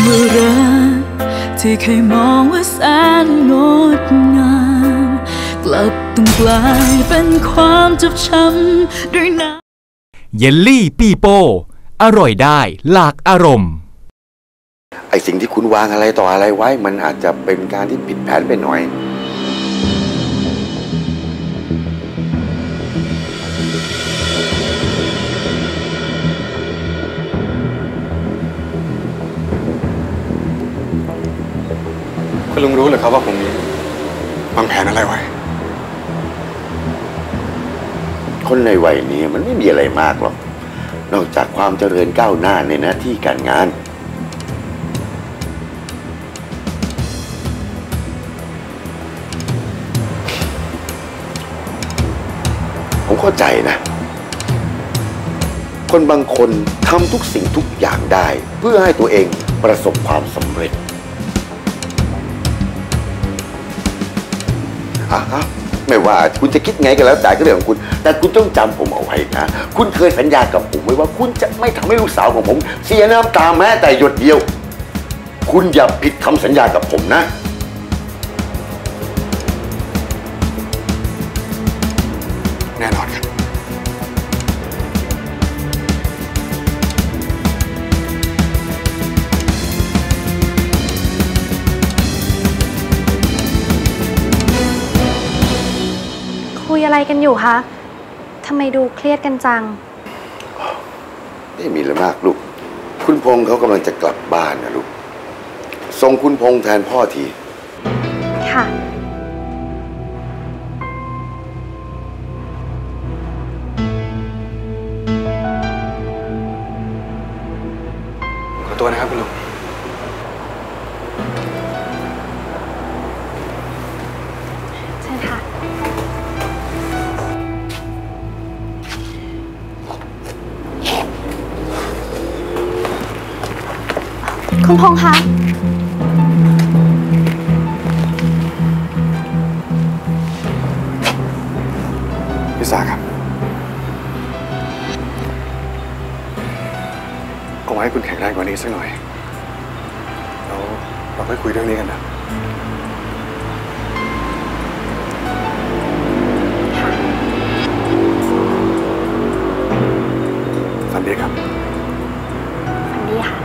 ว่ารักที่เคยมองว่าแสนงดงามกลับต้องกลายเป็นความเจ็บช้ำด้วยน้ำเยลลี่ปีโป้อร่อยได้หลากอารมณ์ไอสิ่งที่คุณวางอะไรต่ออะไรไว้มันอาจจะเป็นการที่ผิดแผนไปหน่อยคุณลุงรู้เหรือครับว่าผมวางแผนอะไรไว้คนในวัยนี้มันไม่มีอะไรมากหรอกนอกจากความเจริญก้าวหน้าในหน้าที่การงานผมเข้าใจนะคนบางคนทำทุกสิ่งทุกอย่างได้เพื่อให้ตัวเองประสบความสำเร็จไม่ว่าคุณจะคิดไงก็แล้วแต่ก็เรื่องของคุณแต่คุณต้องจำผมเอาไว้นะคุณเคยสัญญากับผมไว้ว่าคุณจะไม่ทำให้ลูกสาวของผมเสียน้ำตาแม้แต่หยดเดียวคุณอย่าผิดคำสัญญากับผมนะแน่นอนครับคุยอะไรกันอยู่คะทำไมดูเครียดกันจังไม่มีอะไรมากลูกคุณพงษ์เขากำลังจะกลับบ้านนะลูกส่งคุณพงษ์แทนพ่อทีค่ะขอตัวนะครับคุณลุงใช่ค่ะคุณพงษ์คะพี่สาครับเอาไว้ให้คุณแข็งแรงกว่านี้สักหน่อยแล้วเราค่อยคุยเรื่องนี้กันนะฝันดีครับฝันดีค่ะ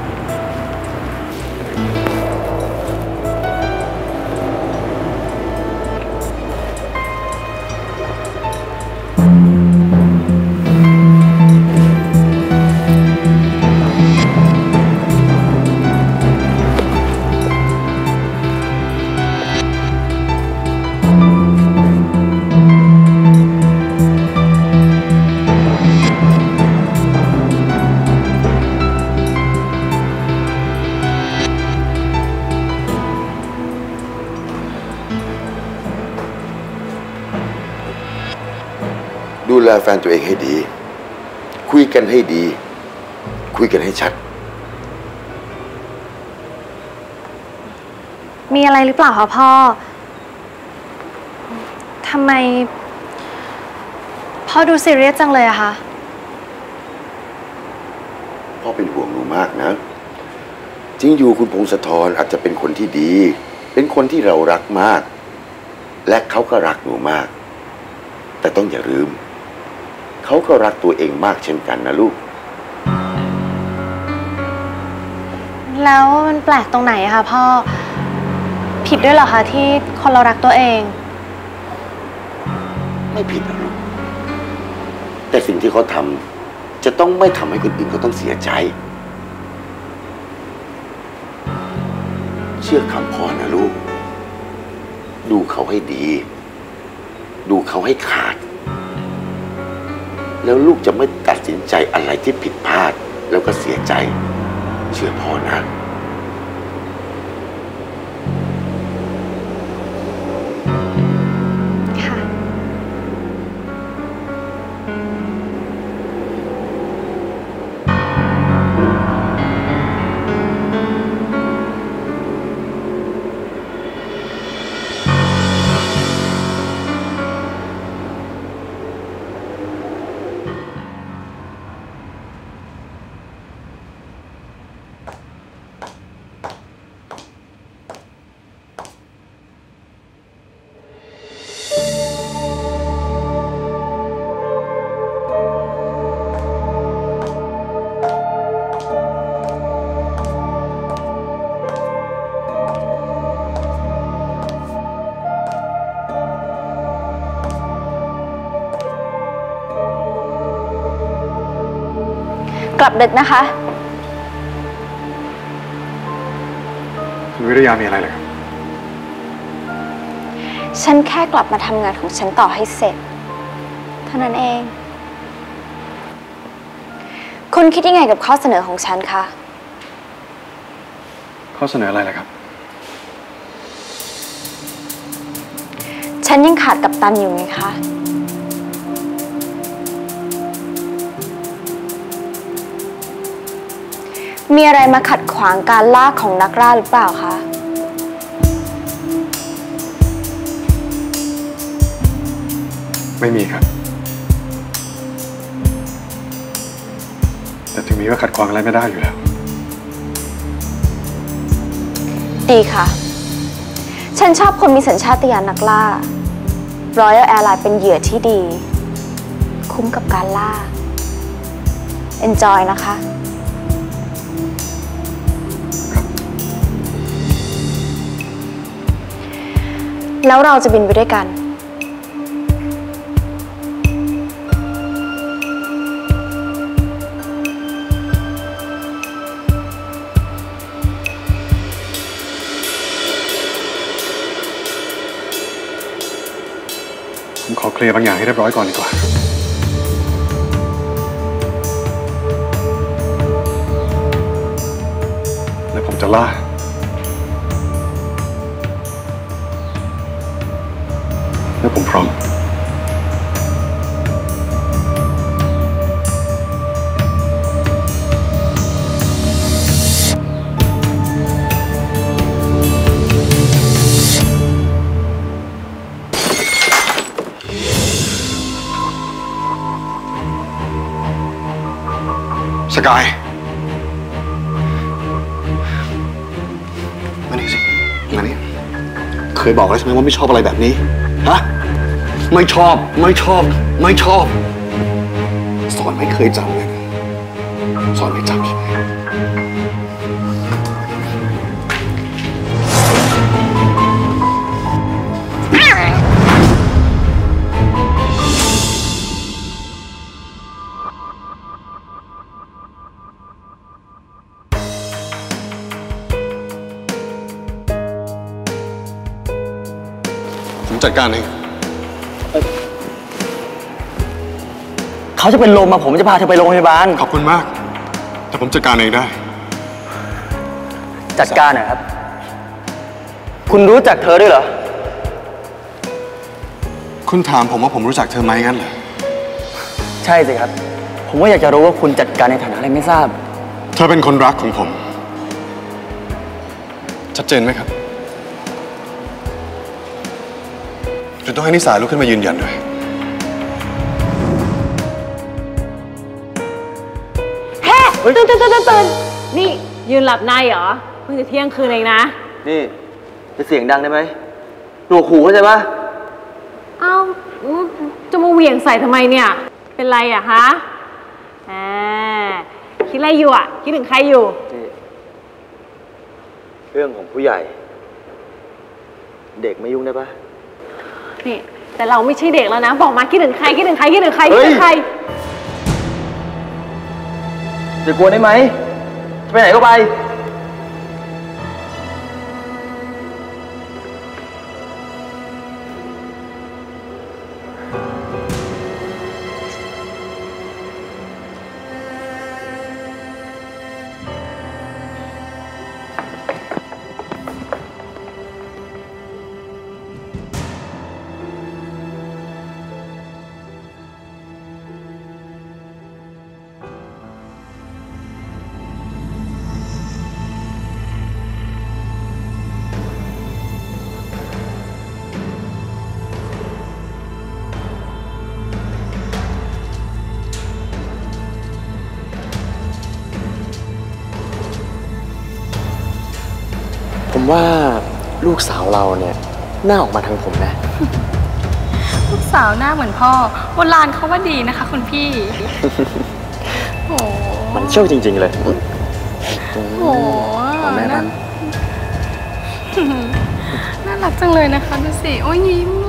ดูแลแฟนตัวเองให้ดีคุยกันให้ดีคุยกันให้ชัดมีอะไรหรือเปล่าคะพ่อทำไมพ่อดูซีเรียสจังเลยอะคะพ่อเป็นห่วงหนูมากนะจริงอยู่คุณพงศธรอาจจะเป็นคนที่ดีเป็นคนที่เรารักมากและเขาก็รักหนูมากแต่ต้องอย่าลืมเขาก็รักตัวเองมากเช่นกันนะลูกแล้วมันแปลกตรงไหนอะคะพ่อผิดด้วยเหรอคะที่คนเรารักตัวเองไม่ผิดนะลูกแต่สิ่งที่เขาทำจะต้องไม่ทำให้คนอื่นเขาต้องเสียใจเชื่อคำพ่อนะลูกดูเขาให้ดีดูเขาให้ขาดแล้วลูกจะไม่ตัดสินใจอะไรที่ผิดพลาดแล้วก็เสียใจเชื่อพ่อนะกลับดึกนะคะคุณวิริยามีอะไรเลยครับฉันแค่กลับมาทำงานของฉันต่อให้เสร็จเท่านั้นเองคุณคิดยังไงกับข้อเสนอของฉันคะข้อเสนออะไรล่ะครับฉันยังขาดกัปตันอยู่ไงคะมีอะไรมาขัดขวางการล่าของนักล่าหรือเปล่าคะไม่มีครับแต่ถึงมีว่าขัดขวางอะไรไม่ได้อยู่แล้วดีค่ะฉันชอบคนมีสัญชาตญาณนักล่า Royal Airline เป็นเหยื่อที่ดีคุ้มกับการล่า Enjoy นะคะแล้วเราจะบินไปด้วยกันผมขอเคลียร์บางอย่างให้เรียบร้อยก่อนดีกว่าแล้วผมจะล่าแล้วผมพร้อมสกายมานี่สิมานี่เคยบอกแล้วใช่ไหมว่าไม่ชอบอะไรแบบนี้ฮะไม่ชอบสอนไม่เคยจำเลยสอนไม่จำใช่ไหมผมจัดการเองเขาจะเป็นลมมาผมจะพาเธอไปโรงพยาบาลขอบคุณมากแต่ผมจัดการเองได้จัดการนะครับคุณรู้จักเธอด้วยเหรอคุณถามผมว่าผมรู้จักเธอไหมงั้นเหรอใช่สิครับผมว่าอยากจะรู้ว่าคุณจัดการในฐานะอะไรไม่ทราบเธอเป็นคนรักของผมชัดเจนไหมครับจะต้องให้นิสาลุกขึ้นมายืนยันด้วยตื่นนี่ยืนหลับในเหรอเพิ่งจะเที่ยงคืนเองนะนี่จะเสียงดังได้ไหมหนวกหูเข้าใจปะเอ้าจะมาเหวี่ยงใส่ทำไมเนี่ยเป็นไรอะฮะคิดอะไรอยู่อะคิดถึงใครอยู่เรื่องของผู้ใหญ่เด็กไม่ยุ่งได้ปะนี่แต่เราไม่ใช่เด็กแล้วนะบอกมาคิดถึงใครจะกลัวได้ไหมจะไปไหนก็ไปผมว่าลูกสาวเราเนี่ยหน้าออกมาทางผมนะลูกสาวหน้าเหมือนพ่อโบราณเขาว่าดีนะคะคุณพี่โอ้มันเชี่ยวจริงๆเลยโอ้แม่มันน่ารักจังเลยนะคะดูสิโอ้ยยิ้ม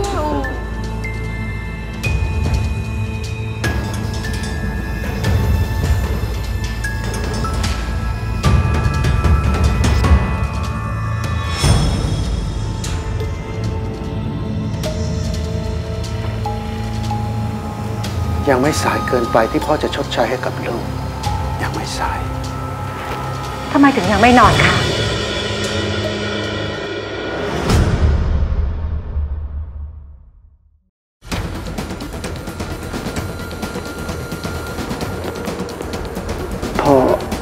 ยังไม่สายเกินไปที่พ่อจะชดใช้ให้กับลูกยังไม่สายทำไมถึงยังไม่นอนคะพ่อ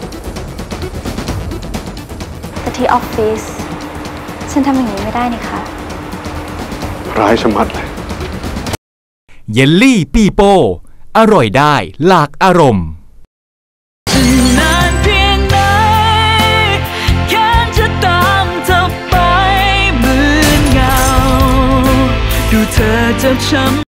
แต่ที่ออฟฟิศฉันทำอย่างนี้ไม่ได้นี่คะร้ายชะมัดเลยเยลลี่ปีโป้อร่อยได้หลากอารมณ์นานเพียงไหนแค่จะตามเธอไปเหมือนเงาดูเธอจะช้ำ